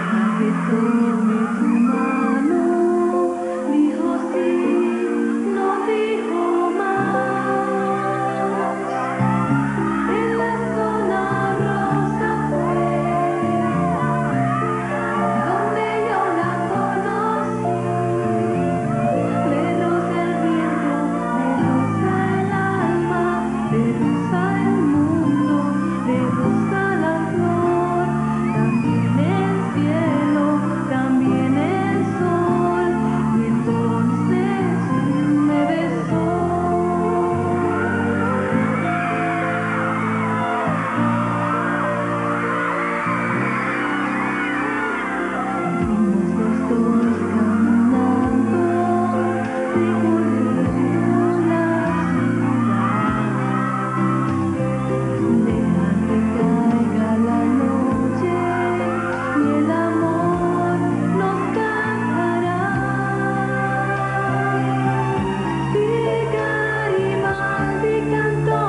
que tome tu mano, dijo sí, no dijo más. En la zona rosa fue donde yo la conocí. Le roza el viento, le roza el alma, le roza el mundo, le roza la flor, también el cielo, también el sol, y entonces me besó. Fuimos los dos caminando, recorriendo la ciudad. Deja que caiga la noche y el amor nos cantará. Garibaldi cantó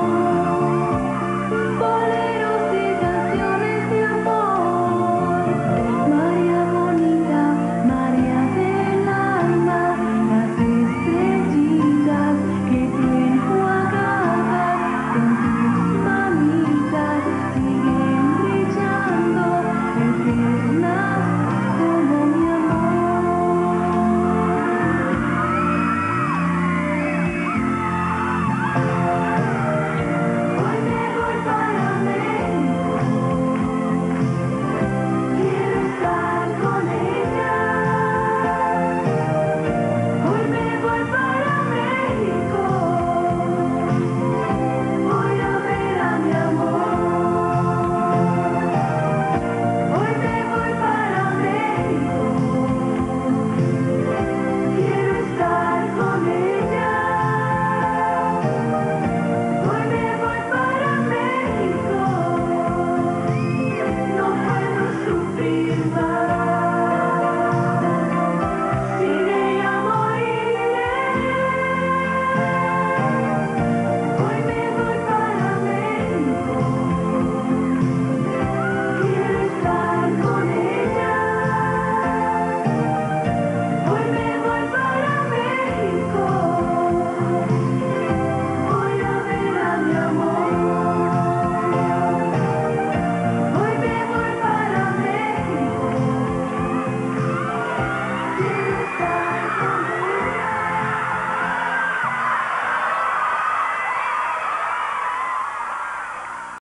boleros y canciones de amor. María bonita, María del alma, las estrellitas que tú enjuagabas con tus manitas siguen brillando, eternas como mi amor. Hoy me voy para México, quiero estar con ella. Hoy me voy para México, voy a ver a mi amor. Hoy me voy para México, quiero estar con ella. Hoy me voy para México, no puedo sufrir más.